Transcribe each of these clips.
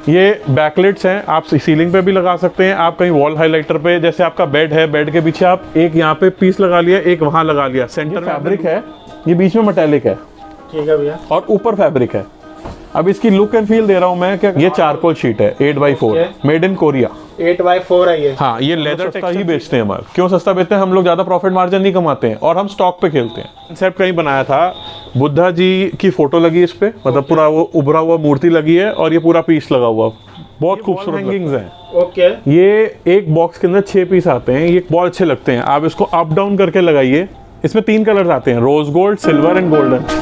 ये बैकलेट्स हैं, आप सीलिंग पे भी लगा सकते हैं, आप कहीं वॉल हाइलाइटर पे, जैसे आपका बेड है, बेड के पीछे आप एक यहाँ पे पीस लगा लिया, एक वहाँ लगा लिया। सेंटर में फैब्रिक है, ये बीच में मेटेलिक है, ठीक है भैया, और ऊपर फैब्रिक है। अब इसकी लुक एंड फील दे रहा हूँ मैं, क्या ये चारकोल शीट है 8x4 made in Korea. 8x4 है ये। हाँ, ये लेदर सस्ता ही बेचते हैं हमारे। क्यों सस्ता बेचते हैं? हम लोग ज्यादा प्रॉफिट मार्जिन नहीं कमाते हैं और हम स्टॉक पे खेलते हैं। कंसेप्ट कहीं बनाया था, बुद्धा जी की फोटो लगी इस पे, मतलब पूरा वो उभरा हुआ मूर्ति लगी है और ये पूरा पीस लगा हुआ, बहुत खूबसूरत हैंगिंग्स हैं। ओके, ये एक बॉक्स के अंदर 6 पीस आते हैं, ये बहुत अच्छे लगते हैं। आप इसको अप डाउन करके लगाइए। इसमें 3 कलर्स आते हैं, rose gold, silver and golden.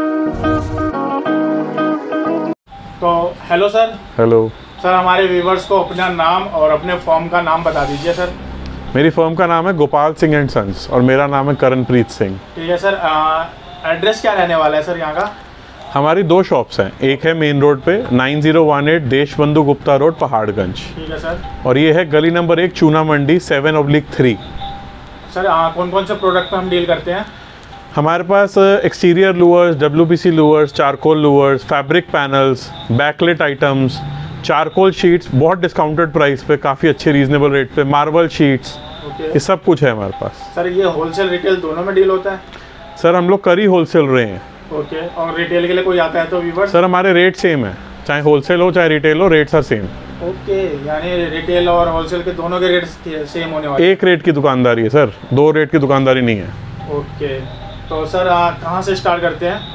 तो हेलो सर। हेलो सर, हमारे व्यूवर्स को अपना नाम और अपने फर्म का नाम बता दीजिए सर। मेरी फर्म का नाम है गोपाल सिंह एंड सन्स और मेरा नाम है करणप्रीत सिंह। ठीक है सर, एड्रेस क्या रहने वाला है सर यहाँ का? हमारी 2 शॉप्स हैं, एक है मेन रोड पे 9018 देशबंधु गुप्ता रोड, पहाड़गंज। ठीक है सर। और ये है गली नंबर 1 चूना मंडी 7/3। सर, कौन कौन से प्रोडक्ट पे हम डील करते हैं? हमारे पास exterior louvers, WPC louvers, charcoal louvers, fabric panels, backlit items, charcoal sheets, बहुत डिस्काउंटेड प्राइस पे, काफ़ी अच्छे रीजनेबल रेट पे, मार्बल शीट्स, ये सब कुछ है हमारे पास। सर, ये होलसेल रिटेल दोनों में डील होता है? सर, हम लोग कर ही होलसेल रहे हैं। ओके, और रिटेल के लिए कोई आता है तो व्यूवर्स? सर, हमारे रेट सेम है, चाहे होलसेल हो चाहे रिटेल हो, रेट्स आर सेम। ओके, यानी रिटेल और होलसेल के दोनों के रेट सेम होने वाले? एक रेट की दुकानदारी है सर, 2 रेट की दुकानदारी नहीं है। ओके, तो सर कहाँ से स्टार्ट करते हैं?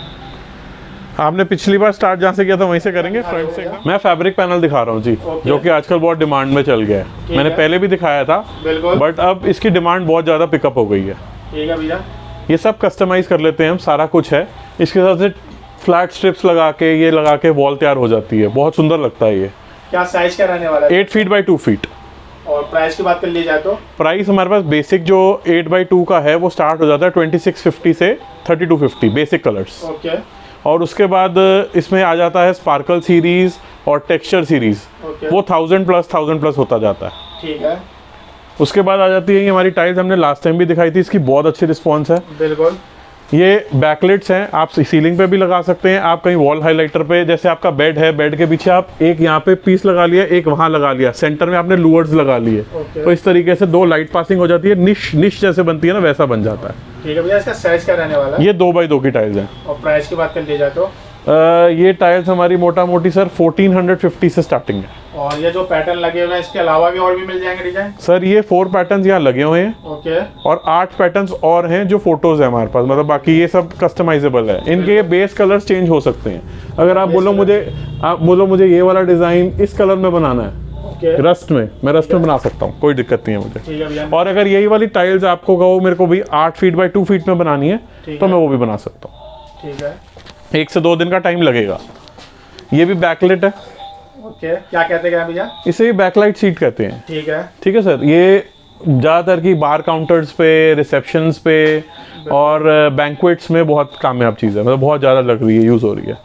आपने पिछली बार स्टार्ट जहाँ से किया था वहीं से करेंगे, फ्रंट से। मैं फैब्रिक पैनल दिखा रहा हूँ जी, जो कि आजकल बहुत डिमांड में चल गया है। मैंने पहले भी दिखाया था, बिल्कुल, बट अब इसकी डिमांड बहुत ज़्यादा पिकअप हो गई है। ठीक है भैया। ये सब कस्टमाइज कर लेते हैं हम, सारा कुछ है। इसके साथ से फ्लैट स्ट्रिप्स लगा के, ये लगा के वॉल तैयार हो जाती है, बहुत सुंदर लगता है ये। क्या साइज क्या रहने वाला है? 8 फीट बाई 2 फीट। और प्राइस की बात कर ली जाए तो? प्राइस हमारे पास बेसिक जो 8x2 का है वो स्टार्ट हो जाता है 2650 से 3250 बेसिक कलर्स। ओके, और उसके बाद इसमें आ जाता है स्पार्कल सीरीज और टेक्सचर सीरीज, वो 1000 प्लस होता जाता है। ठीक है। उसके बाद आ जाती है ये हमारी टाइल्स, हमने लास्ट टाइम भी दिखाई थी, इसकी बहुत अच्छी रिस्पॉन्स है। बिल्कुल, ये बैकलेट्स हैं, आप सीलिंग पे भी लगा सकते हैं, आप कहीं वॉल हाइलाइटर पे, जैसे आपका बेड है, बेड के पीछे आप एक यहाँ पे पीस लगा लिया, एक वहाँ लगा लिया, सेंटर में आपने लूवर्स लगा लिए, तो इस तरीके से 2 लाइट पासिंग हो जाती है, निश जैसे बनती है ना, वैसा बन जाता है। ठीक है भैया, इसका साइज क्या रहने वाला है? ये 2x2 की टाइल्स हैं। और प्राइस की बात कर ली जाए तो? ये टाइल्स हमारी मोटा मोटी सर 1450 से स्टार्टिंग है। और ये जो पैटर्न लगे हुए हैं, इसके अलावा भी और भी मिल जाएंगे डिजाइन? सर, ये 4 पैटर्न्स यहाँ लगे हुए हैं। ओके, और 8 पैटर्न्स और हैं जो फोटोज है हमारे पास, मतलब बाकी ये सब कस्टमाइजेबल है। इनके बेस कलर्स चेंज हो सकते हैं। अगर आप बोलो मुझे ये वाला डिजाइन इस कलर में बनाना है, रस्ट में, मैं रस्ट में बना सकता हूँ, कोई दिक्कत नहीं है मुझे। और अगर यही वाली टाइल्स आपको कहो मेरे को भी 8 फीट बाई 2 फीट में बनानी है, तो मैं वो भी बना सकता हूँ। ठीक है, 1 से 2 दिन का टाइम लगेगा। ये भी बैकलेट है। ओके, क्या कहते हैं भैया? इसे भी बैकलाइट सीट कहते हैं। ठीक है सर, ये ज़्यादातर की बार काउंटर्स पे, रिसेप्शंस पे और बैंक्वेट्स में बहुत कामयाब चीज़ है, मतलब बहुत ज़्यादा लग रही है, यूज़ हो रही है।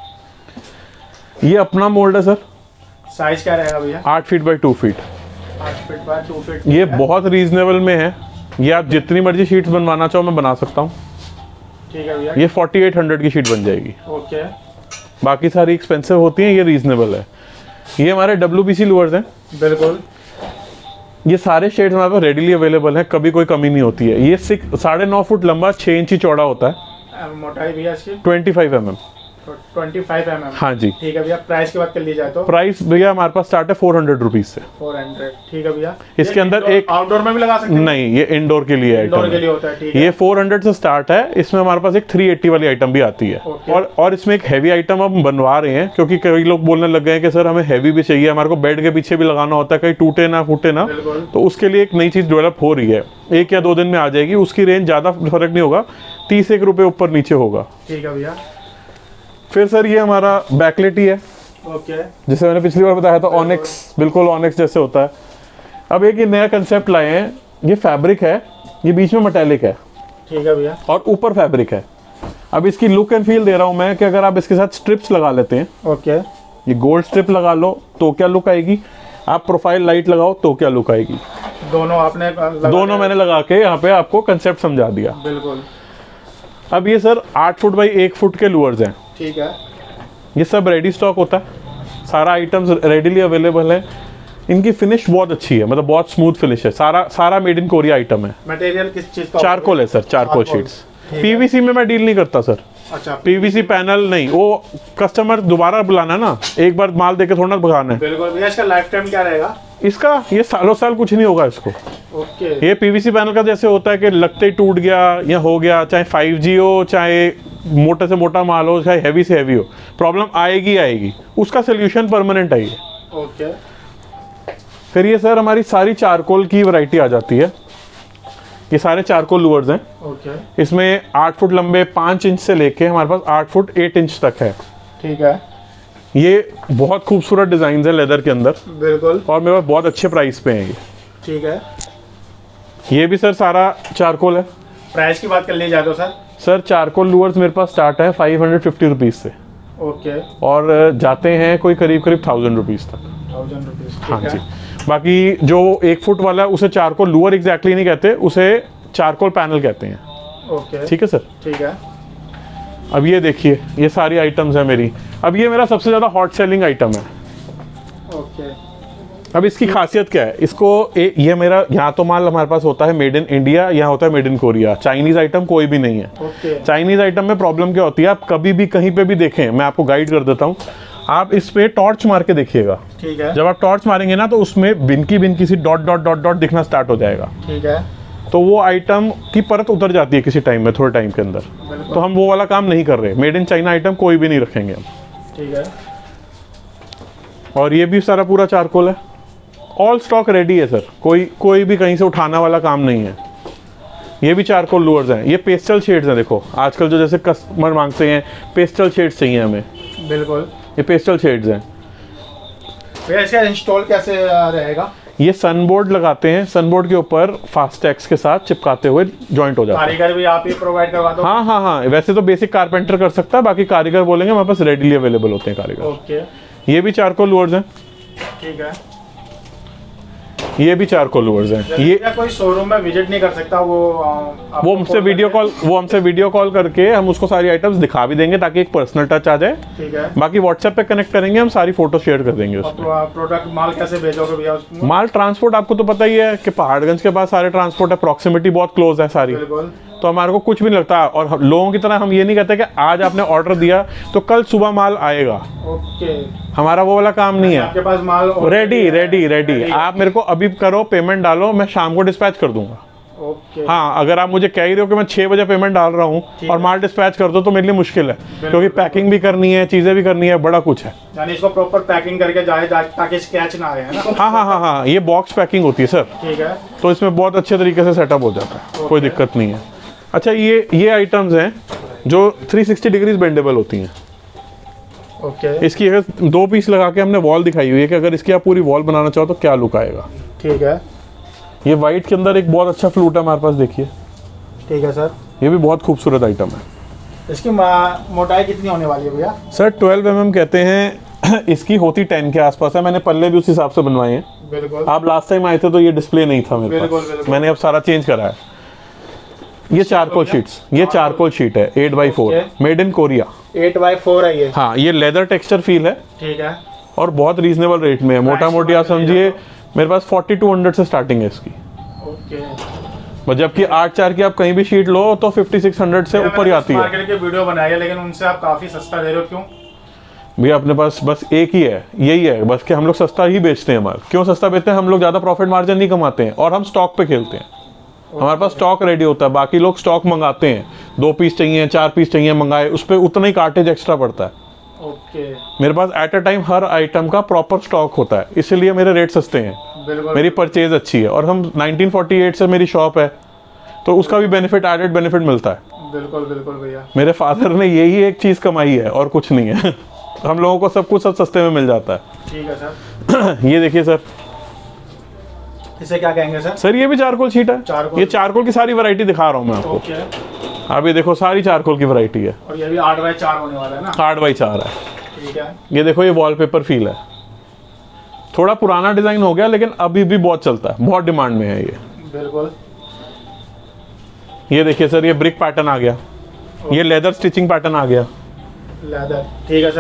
ये अपना मोल्ड है सर। साइज क्या रहेगा भैया? 8 feet by 2 feet. 8 feet by 2 feet. ये बहुत रीजनेबल में है, ये आप जितनी मर्जी शीट्स बनवाना चाहो मैं बना सकता हूँ। ठीक है भैया। ये 4800 की शीट बन जाएगी। ओके, बाकी सारी एक्सपेंसिव होती हैं, ये रीजनेबल है। ये हमारे WPC लूवर्स हैं। बिल्कुल, ये सारे शेड्स हमारे पास रेडीली अवेलेबल हैं, कभी कोई कमी नहीं होती है। ये 9.5 फुट लंबा, 6 इंची चौड़ा होता है। मोटाई भैया इसकी? 25 mm। 25 mm। हाँ जी। ठीक है भैया, प्राइस की बात कर ली जाए तो? प्राइस भैया हमारे पास स्टार्ट है 400 रुपीज से। 400। ठीक है भैया। इसके अंदर एक आउटडोर में भी लगा सकते हैं? नहीं, ये इंडोर के लिए इंडोर के लिए होता है। ठीक है, ये 400 से स्टार्ट है। इसमें हमारे पास एक 380 वाली आइटम भी आती है। और इसमें एक हैवी आइटम हम बनवा रहे हैं, क्योंकि कई लोग बोलने लग गए हैं कि सर हमें हैवी भी चाहिए, हमारे को बेड के पीछे भी लगाना होता है, कहीं टूटे ना फूटे ना, तो उसके लिए एक नई चीज डेवलप हो रही है, 1 या 2 दिन में आ जाएगी। उसकी रेंज ज्यादा फर्क नहीं होगा, 31 रुपए ऊपर नीचे होगा। ठीक है भैया। फिर सर ये हमारा बैकलेट ही है। ओके, जैसे मैंने पिछली बार बताया था, ऑनिक्स, बिल्कुल ऑनिक्स जैसे होता है। अब एक ये नया कंसेप्ट लाए हैं, ये फैब्रिक है, ये बीच में मेटेलिक है। ठीक है भैया। और ऊपर फैब्रिक है। अब इसकी लुक एंड फील दे रहा हूं मैं कि अगर आप इसके साथ स्ट्रिप्स लगा लेते हैं, ओके, ये गोल्ड स्ट्रिप लगा लो तो क्या लुक आएगी, आप प्रोफाइल लाइट लगाओ तो क्या लुक आएगी। दोनों मैंने लगा के यहाँ पे आपको कंसेप्ट समझा दिया। बिल्कुल। अब ये सर 8 फुट बाई 1 फुट के लूवर्स हैं। ठीक है। ये सब रेडी स्टॉक होता है। सारा आइटम्स रेडीली अवेलेबल है। इनकी फिनिश बहुत अच्छी है, मतलब बहुत स्मूथ फिनिश है। सारा मेड इन कोरिया आइटम है। मटेरियल किस चीज का? चारकोल है सर, चारकोल शीट्स। पीवीसी में मैं डील नहीं करता सर। अच्छा, पीवीसी पैनल नहीं, वो कस्टमर दोबारा बुलाना है ना, एक बार माल देके थोड़ा ना भगाना है। बिल्कुल भैया। इसका लाइफ टाइम क्या रहेगा? इसका ये सालों साल कुछ नहीं होगा इसको। ओके। ये पीवीसी पैनल का जैसे होता है कि लगते ही टूट गया या हो गया, चाहे 5G हो, चाहे मोटे से मोटा माल हो, चाहे हैवी से हैवी हो, प्रॉब्लम आएगी। उसका सोल्यूशन परमानेंट है ये। ओके। फिर ये सर हमारी सारी चारकोल की वैरायटी आ जाती है। ये सारे चारकोल लूवर्स हैं। ओके। इसमें 8 फुट लंबे 5 इंच से लेके हमारे पास 8 फुट 8 इंच तक है। ठीक है। ये बहुत खूबसूरत डिजाइन है लेदर के अंदर, बिल्कुल। और मेरे पास बहुत अच्छे प्राइस पे हैं ये। ठीक है। ये भी सर सारा चारकोल है। प्राइस की बात कर ली जाए तो सर चारकोल लूवर्स मेरे पास स्टार्ट है 550 रुपीज़ से। ओके। और जाते हैं कोई करीब 1000 रुपीज़ तक। 1000 रुपीज़। हाँ जी। बाकी जो 1 फुट वाला है उसे चारकोल लूवर एग्जैक्टली नहीं कहते, उसे चारकोल पैनल कहते हैं। ओके। ठीक है सर। ठीक है। अब ये देखिए, ये सारी आइटम्स है मेरी। अब ये मेरा सबसे ज़्यादा हॉट सेलिंग आइटम है। ओके। अब इसकी खासियत क्या है? ये मेरा यहाँ तो माल हमारे पास होता है मेड इन इंडिया, यहाँ होता है made in Korea. Chinese item कोई भी नहीं है। ओके। चाइनीज़ आइटम में प्रॉब्लम क्या होती है, आप कभी भी कहीं पे भी देखें, मैं आपको गाइड कर देता हूँ, आप इस पे टॉर्च मार के देखिएगा। ठीक है। जब आप टॉर्च मारेंगे ना तो उसमें बिनकी सी डॉट डॉट डॉट डॉट दिखना स्टार्ट हो जाएगा। ठीक है। तो वो आइटम की परत उतर जाती है किसी टाइम में, थोड़े टाइम के अंदर। तो हम वो वाला काम नहीं कर रहे। मेड इन चाइना आइटम कोई भी नहीं रखेंगे हम। ठीक है। और ये भी सारा पूरा चारकोल है। ऑल स्टॉक रेडी है सर, कोई भी कहीं से उठाने वाला काम नहीं है। ये भी चारकोल लूवर्स हैं। ये पेस्टल शेड्स हैं। देखो आजकल जो जैसे कस्टमर मांगते हैं पेस्टल शेड्स चाहिए हमें, बिल्कुल। ये पेस्टल शेड्स हैं। भैया इसका इंस्टॉल कैसे रहेगा? ये सनबोर्ड लगाते हैं, सनबोर्ड के ऊपर फास्टैक्स के साथ चिपकाते हुए जॉइंट हो जाता है। कारीगर भी आप ही प्रोवाइड करवा दो? हाँ, वैसे तो बेसिक कारपेंटर कर सकता है, बाकी कारीगर बोलेंगे हमारे पास रेडीली अवेलेबल होते हैं कारीगर। ओके। ये भी चारकोल लूवर्स हैं। ठीक है। ये भी चारकोल लूवर्स हैं। ये कोई शोरूम में विजिट नहीं कर सकता, वो हमसे वीडियो कॉल करके हम उसको सारी आइटम्स दिखा भी देंगे ताकि एक पर्सनल टच आ जाए। ठीक है। बाकी व्हाट्सएप पे कनेक्ट करेंगे, हम सारी फोटो शेयर कर देंगे उसमें। प्रोडक्ट माल कैसे भेजोगे भैया उसमें? माल ट्रांसपोर्ट आपको तो पता ही है कि पहाड़गंज के पास सारे ट्रांसपोर्ट है, प्रॉक्सिमिटी बहुत क्लोज है सारी, तो हमारे को कुछ भी नहीं लगता। और लोगों की तरह हम ये नहीं कहते कि आज आपने ऑर्डर दिया तो कल सुबह माल आएगा। ओके। हमारा वो वाला काम नहीं है। आपके पास माल रेडी। आप मेरे को अभी करो, पेमेंट डालो, मैं शाम को डिस्पैच कर दूंगा। ओके। हाँ, अगर आप मुझे कह रहे हो कि मैं 6 बजे पेमेंट डाल रहा हूँ और माल डिस्पैच कर दो तो मेरे लिए मुश्किल है, क्योंकि पैकिंग भी करनी है, चीजें भी करनी है, बड़ा कुछ है। यानी इसको प्रॉपर पैकिंग करके जाए ताकि स्क्रैच ना आए, है ना? हाँ, ये बॉक्स पैकिंग होती है सर। ठीक है। तो इसमें बहुत अच्छे तरीके से सेटअप हो जाता है, कोई दिक्कत नहीं है। अच्छा, ये आइटम्स हैं जो 360 डिग्रीज बेंडेबल होती हैं। ओके। इसकी अगर 2 पीस लगा के हमने वॉल दिखाई हुई है कि अगर इसकी आप पूरी वॉल बनाना चाहो तो क्या लुक आएगा। ठीक है। ये वाइट के अंदर एक बहुत अच्छा फ्लूट है हमारे पास, देखिए। ठीक है सर। ये भी बहुत खूबसूरत आइटम है। इसकी मोटाई कितनी होने वाली है भैया? सर 12 mm कहते हैं, इसकी होती 10 के आसपास है। मैंने पल्ले भी उस हिसाब से बनवाए हैं। बिल्कुल। आप लास्ट टाइम आए थे तो ये डिस्प्ले नहीं था मेरे पास। बिल्कुल। मैंने अब सारा चेंज करा है। ये चारकोल शीट्स, ये चारकोल शीट है 8x4, made in Korea. 8x4 है ये? हाँ, ये लेदर टेक्सचर फील है। ठीक है। और बहुत रीजनेबल रेट में है। मोटा मोटी आप समझिए मेरे पास 4200 से स्टार्टिंग है इसकी। ओके। जबकि 8x4 की आप कहीं भी शीट लो तो 5600 से ऊपर ही आती है। मार्केट की वीडियो बनाई है, लेकिन उनसे आप काफी सस्ता दे रहे हो, क्यों? भैया अपने पास बस एक ही है, यही है बस कि हम लोग सस्ता ही बेचते हैं माल। क्यों सस्ता बेचते हैं? हम लोग ज़्यादा प्रॉफिट मार्जिन नहीं कमाते हैं और हम स्टॉक पे खेलते हैं। हमारे पास स्टॉक रेडी होता है, बाकी लोग स्टॉक मंगाते हैं, 2 पीस चाहिए, 4 पीस चाहिए, मंगाए, उस पर उतना ही कार्टेज एक्स्ट्रा पड़ता है। ओके। मेरे पास एट अ टाइम हर आइटम का प्रॉपर स्टॉक होता है, इसीलिए मेरे रेट सस्ते हैं। बिल्कुल। मेरी परचेज अच्छी है और हम 1948 से मेरी शॉप है, तो उसका भी बेनिफिट, एडेड बेनिफिट मिलता है। बिल्कुल भैया। मेरे फादर ने यही एक चीज़ कमाई है और कुछ नहीं है। हम लोगों को सब कुछ सस्ते में मिल जाता है। ठीक है सर। ये देखिए सर, इसे क्या कहेंगे सर? सर ये भी चारकोल शीट है। ये चारकोल की सारी वैरायटी दिखा रहा हूँ मैं आपको। ओके। आप ये देखो, सारी चारकोल की वैरायटी है। और ये भी 8x4 होने वाला है ना? 8x4 है। ठीक है। ये देखो, ये वॉलपेपर फील है। थोड़ा पुराना डिजाइन हो गया लेकिन अभी भी बहुत चलता है, बहुत डिमांड में है ये। बिल्कुल। ये देखिए सर, ये ब्रिक पैटर्न आ गया। ये लेदर स्टिचिंग पैटर्न आ गया। लेदर। ठीक है सर।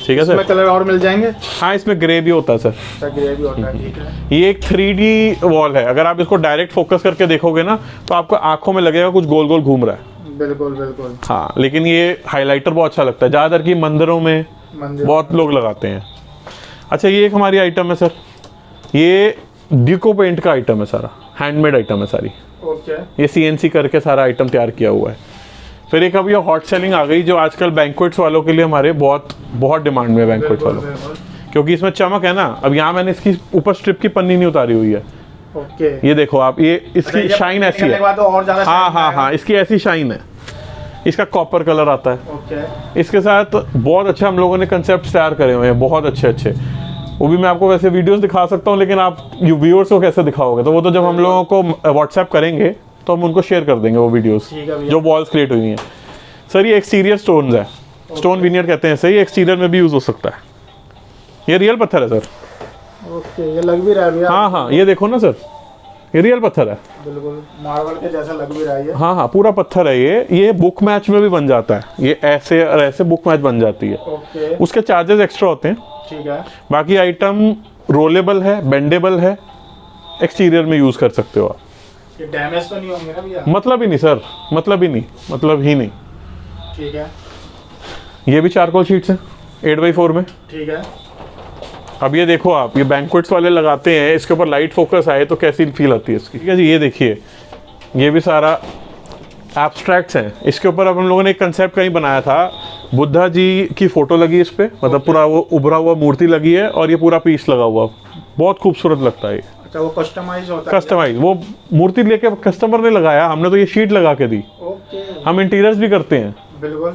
ठीक है सर। इसमें कलर और मिल जाएंगे? हाँ, इसमें ग्रे भी होता है सर। अच्छा, ग्रे भी होता है, ठीक है। ये एक 3D वॉल है, अगर आप इसको डायरेक्ट फोकस करके देखोगे ना तो आपको आंखों में लगेगा कुछ गोल गोल घूम रहा है। बिल्कुल बिल्कुल। हाँ, लेकिन ये हाइलाइटर बहुत अच्छा लगता है, ज़्यादातर की मंदिरों में बहुत लोग लगाते हैं। अच्छा, ये एक हमारी आइटम है सर, ये डिको पेंट का आइटम है, सारा हैंडमेड आइटम है सारी। ओके। ये CNC करके सारा आइटम तैयार किया हुआ है। फिर एक अब ये हॉट सेलिंग आ गई जो आजकल बैंक्वेट्स वालों के लिए हमारे बहुत बहुत डिमांड में है, बैंक्वेट्स वालों, क्योंकि इसमें चमक है ना। अब यहाँ मैंने इसकी ऊपर स्ट्रिप की पन्नी नहीं उतारी हुई है। ओके। ये देखो आप, ये इसकी शाइन ऐसी है। हाँ, इसकी ऐसी शाइन है। इसका कॉपर कलर आता है। ओके। इसके साथ बहुत अच्छा हम लोगों ने कंसेप्ट तैयार करे हुए हैं, बहुत अच्छे अच्छे। वो भी मैं आपको वैसे वीडियोस दिखा सकता हूँ, लेकिन आप व्यूअर्स को कैसे दिखाओगे? तो वो तो जब हम लोगों को व्हाट्सएप करेंगे तो हम उनको शेयर कर देंगे वो वीडियोस जो वॉल्स क्रिएट हुई हैं। सर, ये एक्सटीरियर स्टोन्स है, स्टोन विनियर कहते हैं सही। एक्सटीरियर में भी यूज हो सकता है। ये रियल पत्थर है सर। ओके, ये लग भी रहा है भैया। हाँ, ये देखो ना सर, ये रियल पत्थर है, बिल्कुल मार्बल के जैसा लग भी रहा है ये। हाँ, पूरा पत्थर है ये बुक मैच में भी बन जाता है। ये ऐसे और ऐसे बुक मैच बन जाती है। ओके। उसके चार्जेस एक्स्ट्रा होते हैं, ठीक है। बाकी आइटम रोलेबल है, बेंडेबल है, एक्सटीरियर में यूज कर सकते हो आप। ये डैमेज तो नहीं होंगे ना भैया? मतलब ही नहीं सर, मतलब ही नहीं। ठीक है। ये भी चारकोल शीट्स हैं 8x4 में। ठीक है। अब ये देखो आप, ये बैंक्वेट्स वाले लगाते हैं, इसके ऊपर लाइट फोकस आए तो कैसी फील आती है इसकी। ठीक है जी, ये देखिए, ये भी सारा एब्स्ट्रैक्ट्स हैं। इसके ऊपर अब हम लोगों ने एक कंसेप्ट कहीं बनाया था, बुद्धा जी की फोटो लगी इस पे, मतलब पूरा वो उभरा हुआ मूर्ति लगी है और ये पूरा पीस लगा हुआ, बहुत खूबसूरत लगता है। अच्छा, वो कस्टमाइज होता है? कस्टमाइज, वो मूर्ति लेके कस्टमर ने लगाया, हमने तो ये शीट लगा के दी। ओके। हम इंटीरियर्स भी करते हैं। बिल्कुल।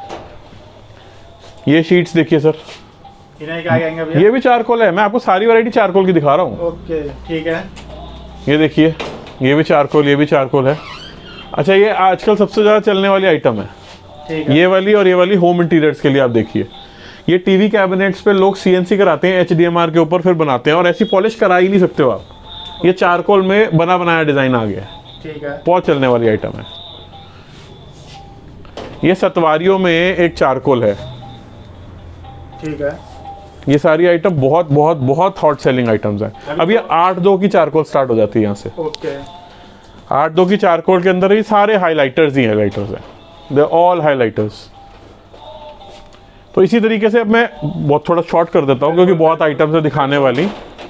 ये शीट्स देखिए सर, इन्हें क्या कहेंगे भैया? ये भी चारकोल है, मैं आपको सारी वैरायटी चारकोल की दिखा रहा हूँ। ओके, ठीक है। ये देखिए, ये भी चारकोल, ये भी चारकोल है। अच्छा, ये आजकल सबसे ज़्यादा चलने वाली आइटम है, ठीक है। ये वाली और ये वाली होम इंटीरियर्स के लिए। आप देखिए, ये टीवी कैबिनेट्स पे लोग CNC कराते हैं HDMR के ऊपर, फिर बनाते हैं, और ऐसी पॉलिश करा ही नहीं सकते हो आप। ये चारकोल में बना बनाया डिज़ाइन आ गया है, ठीक है। बहुत चलने वाली आइटम है। ये सतवारियों में एक चारकोल है, ठीक है। ये सारी आइटम बहुत बहुत बहुत हॉट सेलिंग आइटम्स हैं। अब ये 8-2 की चारकोल स्टार्ट हो जाती है यहाँ से। ओके। 8-2 की चारकोल के अंदर ही सारे हाइलाइटर्स ही हाइलाइटर्स हैं, दे ऑल हाइलाइटर्स। तो इसी तरीके से अब मैं बहुत थोड़ा शॉर्ट कर देता हूँ क्योंकि बहुत आइटम्स है दिखाने वाली।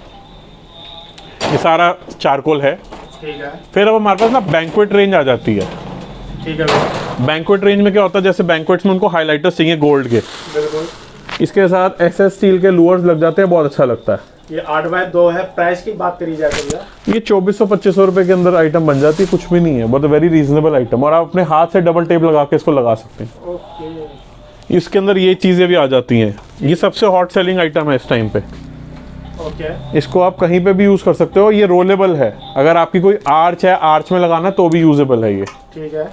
ये सारा चारकोल है। ठीक है। फिर अब हमारे पास ना बैंक्वेट रेंज आ जाती है। ठीक है। बैंक्वेट रेंज में क्या होता है, जैसे बैंक्वेट्स में उनको हाइलाइटर्स चाहिए गोल्ड के, बिल्कुल। इसके साथ SS स्टील के लूअर्स लग जाते हैं, बहुत अच्छा लगता है। ये 8x2 है। प्राइस की बात करी जाए तो भैया ये 2400-2500 रुपए के अंदर आइटम बन जाती है, कुछ भी नहीं है, बहुत वेरी रीजनेबल आइटम। और आप अपने हाथ से डबल टेप लगा के इसको लगा सकते हैं। ओके। इसके अंदर ये चीज़ें भी आ जाती हैं। ये सबसे हॉट सेलिंग आइटम है इस टाइम पे। ओके। इसको आप कहीं पे भी यूज़ कर सकते हो। ये रोलेबल है, अगर आपकी कोई आर्च है, आर्च में लगाना तो भी यूजेबल है ये। ठीक है।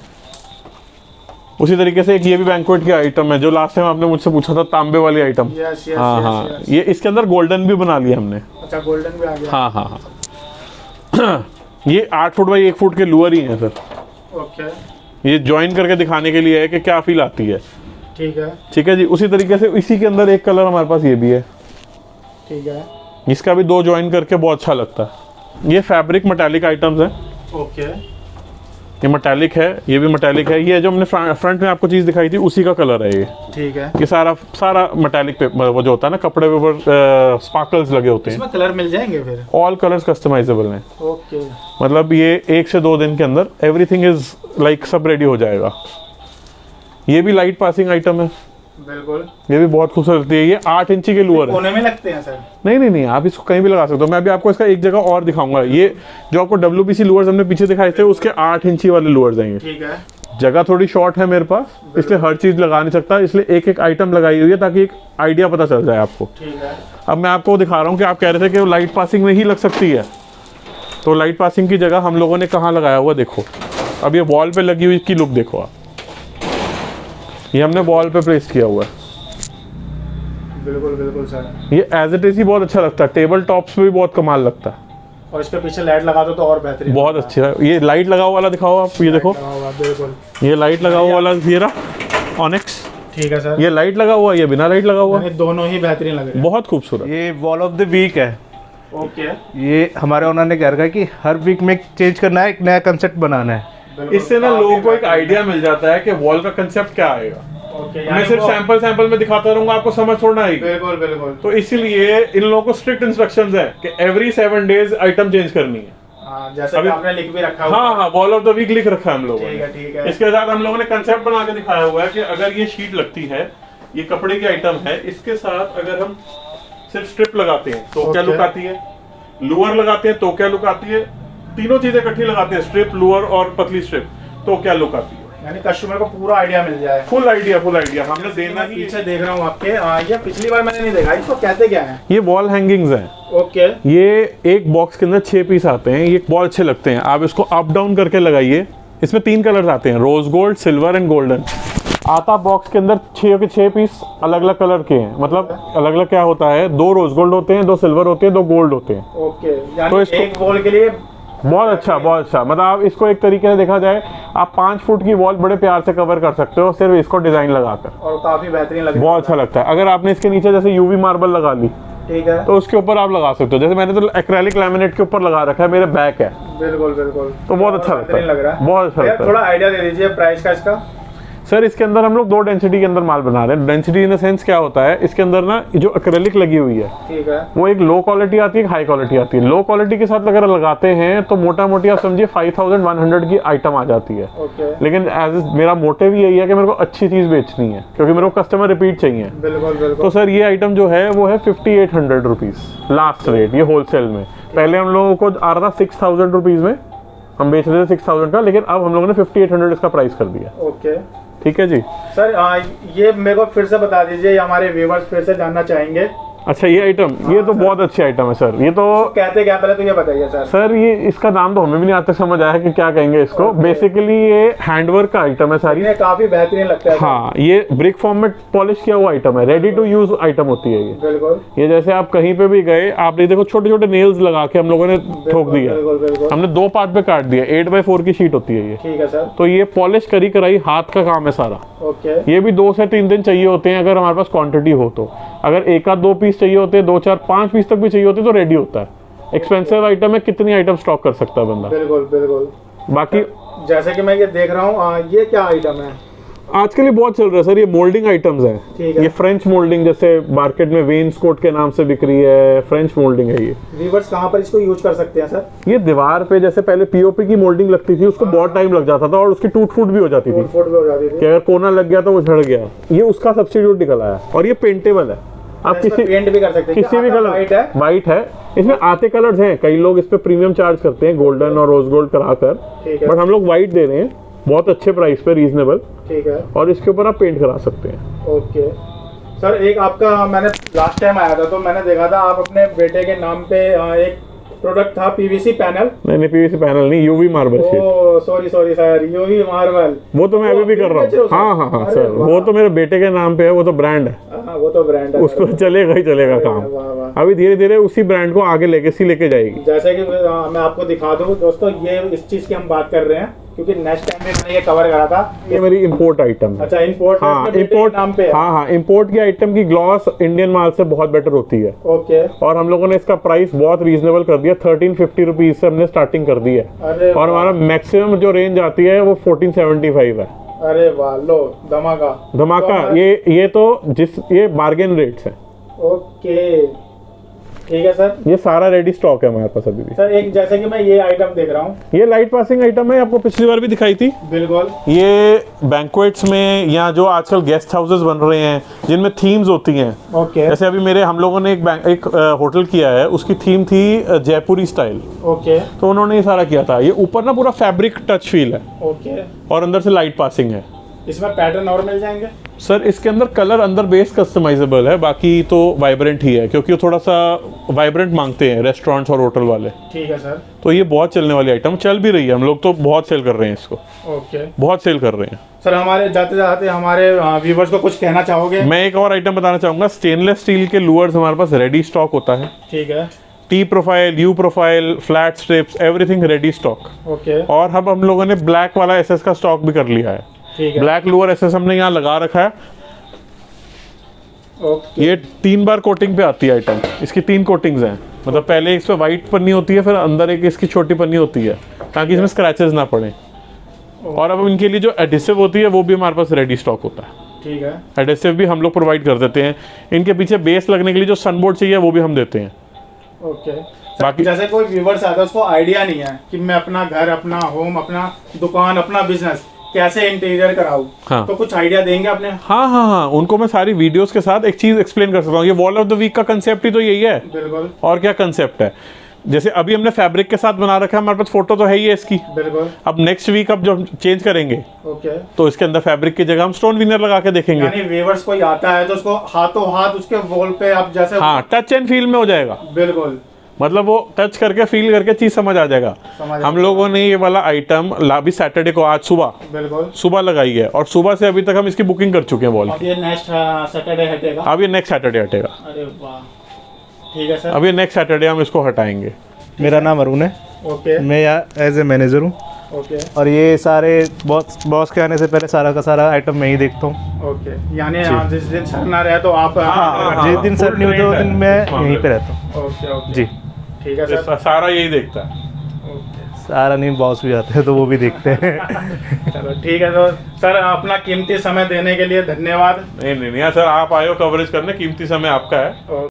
उसी तरीके से एक ये भी बैंक्वेट की आइटम है जो लास्ट टाइम आपने मुझसे पूछा था, तांबे वाली आइटम। यस, यस, हाँ यस, हाँ, यस। ये इसके अंदर गोल्डन भी बना लिया हमने। अच्छा, गोल्डन भी आ गया। हाँ हाँ हाँ ये 8 फुट बाई 1 फुट के लूअर ही हैं सर। ओके। ये ज्वाइन करके दिखाने के लिए है कि क्या फील आती है। ठीक है। ठीक है जी। उसी तरीके से इसी के अंदर एक कलर हमारे पास ये भी है, ठीक है। इसका भी 2 ज्वाइन करके बहुत अच्छा लगता है। ये फैब्रिक मेटालिक आइटम्स हैं। ओके। ये मेटालिक है, ये भी मेटालिक है। ये जो हमने फ्रंट में आपको चीज़ दिखाई थी उसी का कलर है ये। ठीक है। ये सारा मेटालिक पे वो जो होता है ना, कपड़े के ऊपर स्पार्कल्स लगे होते हैं। इसमें कलर मिल जाएंगे फिर? ऑल कलर्स कस्टमाइजेबल हैं। ओके। मतलब ये 1 से 2 दिन के अंदर एवरीथिंग इज लाइक सब रेडी हो जाएगा। ये भी लाइट पासिंग आइटम है, बिल्कुल। ये भी बहुत खूबसूरत लगती है। ये 8 इंची के लूअर है। कोने में लगते हैं सर? नहीं, आप इसको कहीं भी लगा सकते हो। मैं अभी आपको इसका एक जगह और दिखाऊंगा। ये जो आपको WPC लूअर्स हमने पीछे दिखाए थे, उसके 8 इंची वाले लूअर्स हैं ये। ठीक है। जगह थोड़ी शॉर्ट है मेरे पास, इसलिए हर चीज़ लगा नहीं सकता, इसलिए एक एक आइटम लगाई हुई है ताकि एक आइडिया पता चल जाए आपको। ठीक है। अब मैं आपको दिखा रहा हूँ कि आप कह रहे थे कि वो लाइट पासिंग में ही लग सकती है, तो लाइट पासिंग की जगह हम लोगों ने कहाँ लगाया हुआ देखो। अब ये वॉल पे लगी हुई की लुक देखो आप, ये हमने वॉल पे प्लेस किया हुआ है। बिल्कुल बिल्कुल सर। ये एज इट इज ही बहुत अच्छा लगता है, टेबल टॉप्स पे भी बहुत कमाल लगता है। और इसके पीछे लाइट लगा दो तो और बेहतरीन, बहुत अच्छा है। ये लाइट लगा हुआ वाला दिखाओ आप, ये देखो, बिल्कुल। ये लाइट लगा हुआ वाला ये रहा ऑनिक्स। ठीक है सर। ये लाइट लगा हुआ है, ये बिना लाइट लगा हुआ है, दोनों ही बेहतरीन लग रहे हैं, बहुत खूबसूरत। ये वॉल ऑफ द वीक है। ओके। ये हमारे ओनर ने कह रखा है कि हर वीक में चेंज करना है, एक नया कंसेप्ट बनाना है। इससे ना लोगों को एक आइडिया मिल जाता है कि वॉल का कंसेप्ट क्या आएगा। मैं सिर्फ सैंपल में दिखाता रहूंगा, आपको समझ थोड़ा आएगी। बिल्कुल बिल्कुल। तो इसीलिए इन लोगों को स्ट्रिक्ट इंस्ट्रक्शंस है कि एवरी 7 days आइटम चेंज करनी है। जैसे कि आपने लिख भी रखा है। हाँ, वॉल ऑफ द वीक लिख रखा है हम लोगों ने। ठीक है। इसके साथ हम लोगों ने कंसेप्ट बना के दिखाया हुआ है कि अगर ये शीट लगती है, ये कपड़े की आइटम है, इसके साथ अगर हम सिर्फ स्ट्रिप लगाते हैं तो क्या लुक आती है, लूअर लगाते हैं तो क्या लुक आती है, तीनों चीजें इकट्ठी लगाते हैं, स्ट्रिप, लूअर और पतली स्ट्रिप, तो क्या लुक आती है। यानी कस्टमर को पूरा आइडिया मिल जाए। फुल आइडिया हमने देना ही। पीछे देख रहा हूँ आपके, ये पिछली बार मैंने नहीं देखा, इसको कहते क्या है? ये वॉल हैंगिंग्स हैं। ओके। ये एक बॉक्स के अंदर 6 पीस आते हैं, ये बहुत अच्छे लगते हैं। आप इसको अप डाउन करके लगाइए। इसमें 3 कलर्स आते हैं, rose gold, silver and golden. आता बॉक्स के अंदर 6 के 6 पीस अलग अलग कलर के हैं। मतलब अलग अलग क्या होता है, 2 रोज गोल्ड होते हैं, 2 सिल्वर होते हैं, 2 गोल्ड होते हैं। ओके। यानी तो इसको एक वॉल के लिए बहुत अच्छा। मतलब आप इसको एक तरीके से देखा जाए, आप 5 फुट की वॉल बड़े प्यार से कवर कर सकते हो सिर्फ इसको डिजाइन लगाकर, और काफी बेहतरीन लगे, बहुत अच्छा लगता है। अगर आपने इसके नीचे जैसे यूवी मार्बल लगा ली, ठीक है, तो उसके ऊपर आप लगा सकते हो। जैसे मैंने तो एक्रेलिक लैमिनेट के ऊपर लगा रखा है, मेरे बैक है। बिल्कुल बिल्कुल। तो बहुत अच्छा लगता है, लग रहा है, बहुत अच्छा लगता है। थोड़ा आइडिया दे दीजिए प्राइस का इसका। सर इसके अंदर हम लोग 2 डेंसिटी के अंदर माल बना रहे हैं। डेंसिटी इन द सेंस क्या होता है, इसके अंदर ना जो एक्रेलिक लगी हुई है, ठीक है, वो एक लो क्वालिटी आती है, एक हाई क्वालिटी आती है। लो क्वालिटी के साथ अगर लगाते हैं तो मोटा मोटी आप समझिए 5100 की आइटम आ जाती है। ओके। लेकिन एज मेरा मोटिव यही है कि मेरे को अच्छी चीज बेचनी है, क्योंकि मेरे को कस्टमर रिपीट चाहिए। बिल्कुल। तो सर ये आइटम जो है वो है 5800 रुपीज लास्ट रेट, ये होलसेल में। पहले हम लोगों को आ रहा था 6000 रुपीज में, हम बेच रहे थे 6000 का, लेकिन अब हम लोगों ने 5800 इसका प्राइस कर दिया। ओके, ठीक है जी। सर ये मेरे को फिर से बता दीजिए, हमारे व्यूवर्स फिर से जानना चाहेंगे। अच्छा ये आइटम, ये तो बहुत अच्छी आइटम है सर। ये तो कहते क्या, पहले तो ये बताइए सर। ये इसका नाम तो हमें भी नहीं आज तक समझ आया कि क्या कहेंगे इसको। बेसिकली ये हैंडवर्क का आइटम है सारी, ये काफी बेहतरीन लगता है। हाँ, ये ब्रिक फॉर्म में पॉलिश किया हुआ आइटम है, रेडी टू यूज आइटम होती है ये। बिल्कुल। ये जैसे आप कहीं पे भी गए, आपने देखो छोटे छोटे नेल्स लगा के हम लोगों ने ठोक दिया, हमने 2 पार्ट पे काट दिया। 8x4 की शीट होती है ये, ठीक है सर। तो ये पॉलिश करी कराई हाथ का काम है सारा। ओके। ये भी 2 से 3 दिन चाहिए होते हैं अगर हमारे पास क्वांटिटी हो तो। अगर 1 आध 2 पीस चाहिए होते हैं, 2 4 5 पीस तक भी चाहिए होते तो रेडी होता है। एक्सपेंसिव आइटम है, कितनी आइटम स्टॉक कर सकता है बंदा। बिल्कुल। बाकी जैसे कि मैं ये देख रहा हूँ, ये क्या आइटम है? आजकल ये बहुत चल रहा है सर, ये मोल्डिंग आइटम्स हैं। ठीक है। ये फ्रेंच मोल्डिंग, जैसे मार्केट में वेन्सकोट के नाम से बिक रही है, फ्रेंच मोल्डिंग है ये। व्यूअर्स कहाँ पर इसको यूज कर सकते हैं सर? ये दीवार पे जैसे पहले पीओपी की मोल्डिंग लगती थी, उसको बहुत टाइम लग जाता था और उसकी टूट फूट भी हो जाती थी कि अगर कोना लग गया तो वो झड़ गया। ये उसका सब्स्टिट्यूट निकला है और ये पेंटेबल है। आप किसी पेंट भी कर सकते हैं, किसी भी कलर, वाइट है। इसमें आते कलर्स हैं, कई लोग इस पे प्रीमियम चार्ज करते हैं गोल्डन और रोज गोल्ड कराकर, बट हम लोग व्हाइट दे रहे हैं बहुत अच्छे प्राइस पे, रीजनेबल। ठीक है। और इसके ऊपर आप पेंट करा सकते हैं। ओके सर, एक आपका मैंने लास्ट टाइम आया था तो मैंने देखा था आप अपने बेटे के नाम पे एक प्रोडक्ट था, पीवीसी पैनल। नहीं, पीवीसी पैनल नहीं, UV marble sheet. Oh sorry sir, UV marble. वो तो मैं अभी भी कर रहा हूँ। हाँ सर, वो तो मेरे बेटे के नाम पे है, वो तो ब्रांड है। वो तो ब्रांड है, उसको चलेगा ही चलेगा काम। अभी धीरे धीरे उसी ब्रांड को आगे लेके जाएगी। जैसे कि मैं आपको दिखा दूं दोस्तों, ये इस चीज की हम बात कर रहे हैं क्योंकि नेक्स्ट टाइम में मैंने ये कवर करा था। ये मेरी इंपोर्ट आइटम है। अच्छा, इंपोर्ट। हाँ, इंपोर्ट नाम पे। हाँ, इंपोर्ट की आइटम की ग्लॉस इंडियन माल से बहुत बेटर होती है। ओके। और हम लोगों ने इसका प्राइस बहुत रीजनेबल कर दिया, 1350 रुपीज से हमने स्टार्टिंग कर दी है। और हमारा मैक्सिमम जो रेंज आती है वो 1475 है। अरे वाह, लो धमाका। ये तो ये बार्गेन रेट्स है। ओके, ठीक है सर। ये सारा रेडी स्टॉक है हमारे पास अभी भी। सर एक जैसे कि मैं ये आइटम देख रहा हूँ, ये लाइट पासिंग आइटम है, आपको पिछली बार भी दिखाई थी। बिल्कुल। ये बैंक्वेट्स में या जो आजकल गेस्ट हाउसेस बन रहे हैं जिनमें थीम्स होती हैं। ओके। जैसे अभी हम लोगों ने एक होटल किया है, उसकी थीम थी जयपुरी स्टाइल। ओके। तो उन्होंने ये सारा किया था। ये ऊपर ना पूरा फैब्रिक टच फील है। ओके। और अंदर से लाइट पासिंग है। इसमें पैटर्न और मिल जाएंगे सर? इसके अंदर कलर अंदर बेस कस्टमाइजेबल है, बाकी तो वाइब्रेंट ही है, क्योंकि वो थोड़ा सा वाइब्रेंट मांगते हैं रेस्टोरेंट्स और होटल वाले। ठीक है सर। तो ये बहुत चलने वाली आइटम, चल भी रही है, हम लोग तो बहुत सेल कर रहे हैं इसको। ओके। बहुत सेल कर रहे हैं सर। हमारे जाते जाते हमारे व्यूवर्स को कुछ कहना चाहोगे? मैं एक और आइटम बताना चाहूंगा। स्टेनलेस स्टील के लूअर्स हमारे पास रेडी स्टॉक होता है। ठीक है। T profile, U profile, flat strips, everything ready stock. Okay. और हम लोगों ने ब्लैक वाला एसएस का स्टॉक भी कर लिया है। ठीक है। ब्लैक लूअर एसएस हमने यहाँ लगा रखा है। ओके। ये 3 बार कोटिंग पे आती है आइटम, इसकी 3 कोटिंग्स हैं। मतलब पहले इस पे वाइट पन्नी होती है, फिर अंदर एक इसकी छोटी पन्नी होती है ताकि इसमें स्क्रैचेस ना पड़े। और अब इनके लिए जो एडिसिव होती है वो भी हमारे पास रेडी स्टॉक होता है। ठीक है। एडिसिव भी हम लोग प्रोवाइड कर देते हैं। इनके पीछे बेस लगने के लिए जो सनबोर्ड चाहिए वो भी हम देते हैं। ओके। बाकी जैसे कोई व्यूवर्स आता है उसको आइडिया नहीं है कि मैं अपना घर, अपना होम, अपना दुकान, अपना बिजनेस कैसे इंटीरियर कराऊं, हाँ। तो कुछ आइडिया देंगे आपने? हाँ, उनको मैं सारी वीडियोस के साथ एक चीज एक्सप्लेन कर सकता हूँ। ये वॉल ऑफ द वीक का कंसेप्ट ही तो यही है। बिल्कुल। और क्या कंसेप्ट है, जैसे अभी हमने फैब्रिक के साथ बना रखा है, हमारे पास फोटो तो है ही है इसकी। बिल्कुल। अब नेक्स्ट वीक अब जब चेंज करेंगे ओके। तो इसके अंदर फैब्रिक की जगह हम स्टोन विनर लगा के देखेंगे। यानी व्यूवर्स कोई आता है तो उसको हाथों हाथ उसके वॉल पे आप जैसे, हाँ, टच एंड फील में हो जाएगा। बिल्कुल, मतलब वो टच करके फील करके चीज समझ आ जाएगा। हम लोगों ने ये वाला आइटम अभी सैटरडे को, आज बिल्कुल सुबह लगाई है और सुबह से अभी तक हम इसकी बुकिंग कर चुके हैं वॉल अब ये नेक्स्ट सैटरडे हटेगा? अब ये नेक्स्ट सैटरडे हटेगा। अरे वाह, ठीक है सर। अब ये नेक्स्ट सैटरडे हम इसको हटाएंगे। मेरा नाम अरुण है। ओके। मैं यहाँ एज ए मैनेजर हूँ। ओके। और ये सारे बॉस के आने से पहले सारा का सारा आइटम मैं ही देखता हूँ। ओके। यानी जिस दिन सर ना रहे तो आप? हाँ, जिस दिन सर नहीं होते उस दिन मैं यहीं पे रहता हूँ। ओके ओके जी। ठीक है सर। सारा यही देखता है। ओके। सारा नहीं, बॉस भी आते हैं तो वो भी देखते हैं। चलो ठीक है। तो सर अपना कीमती समय देने के लिए धन्यवाद। नहीं सर, आप आए हो कवरेज करने, कीमती समय आपका है।